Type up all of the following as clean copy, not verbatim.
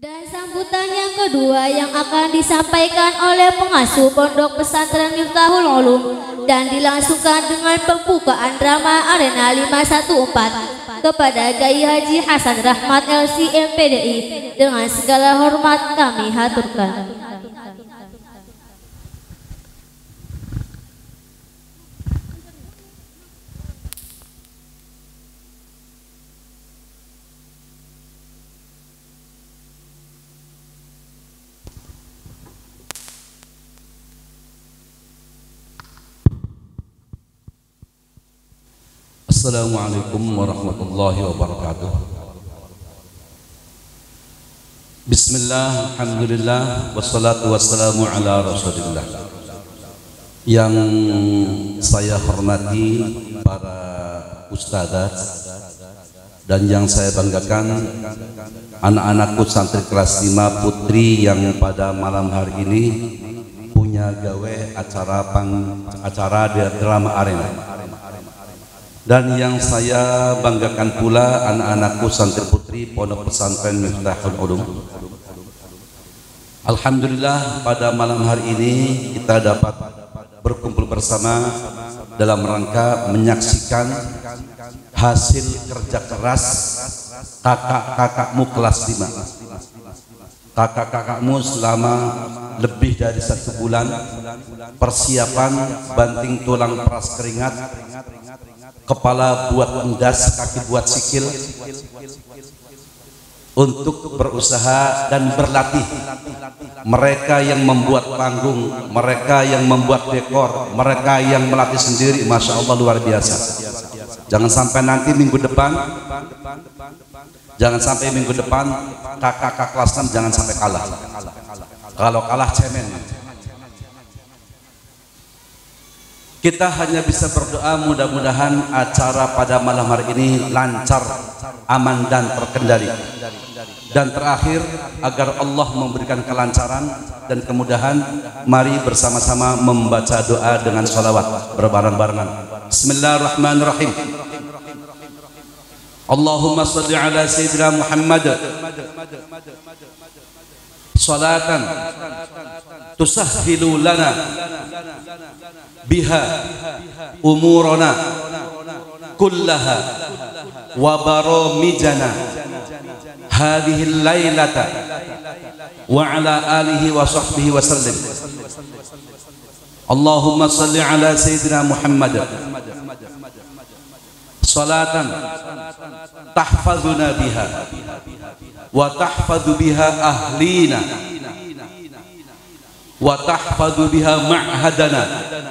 Dan sambutan yang kedua yang akan disampaikan oleh pengasuh Pondok Pesantren Miftahul Ulum dan dilangsungkan dengan pembukaan drama Arena 514 kepada Kiai Haji Hasan Rahmat LC MPDI. Dengan segala hormat kami haturkan. Assalamualaikum warahmatullahi wabarakatuh. Bismillah, alhamdulillah, wassalatu wassalamu ala rasulillah. Yang saya hormati para ustadzat dan yang saya banggakan anak-anakku santri kelas 5 putri yang pada malam hari ini punya gawe acara drama arena. Dan yang saya banggakan pula anak-anakku santri putri Pondok Pesantren Miftahul Ulum. Alhamdulillah pada malam hari ini kita dapat berkumpul bersama dalam rangka menyaksikan hasil kerja keras kakak-kakakmu kelas 5. Kakak-kakakmu selama lebih dari 1 bulan persiapan banting tulang peras keringat, kepala buat endas, kaki buat sikil untuk berusaha dan berlatih. Mereka yang membuat panggung, mereka yang membuat dekor, mereka yang melatih sendiri, Masya Allah luar biasa. Jangan sampai nanti minggu depan kakak-kakak kelas 6 jangan sampai kalah. Kalau kalah cemen. Kita hanya bisa berdoa mudah-mudahan acara pada malam hari ini lancar, aman dan terkendali. Dan terakhir, agar Allah memberikan kelancaran dan kemudahan, mari bersama-sama membaca doa dengan sholawat berbareng-barengan. Bismillahirrahmanirrahim. Allahumma salli ala Sayyidina Muhammad salatan tusahhilu lana biha umurana kullaha wa baramijana hadhihi lailata wa ala alihi wa sahbihi wa sallim. Allahumma salli ala Sayyidina Muhammad salatan tahfazuna biha wa tahfadhu biha ahlina wa tahfadhu biha ma'hadana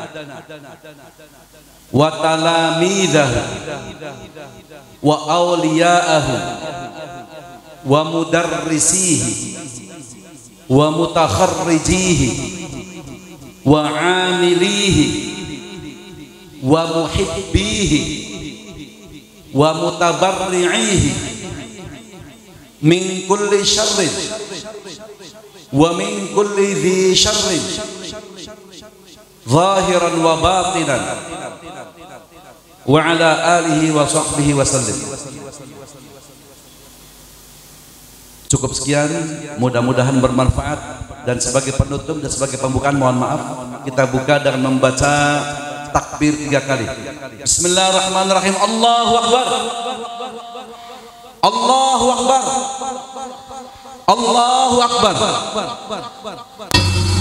wa talamidahu wa awliya'ahu wa mudarrisihi wa mutakharrijihi wa amilihi wa muhibbihi wa mutabarri'ihi min kulli syarrin wa min kulli dhi syarrin zahiran wa batinan wa ala alihi wa sahbihi wa sallim. Cukup sekian, mudah-mudahan bermanfaat. Dan sebagai penutup dan sebagai pembukaan, mohon maaf, kita buka dengan membaca takbir 3 kali. Bismillahirrahmanirrahim. Allahu Akbar, Allahu Akbar, Allahu Akbar.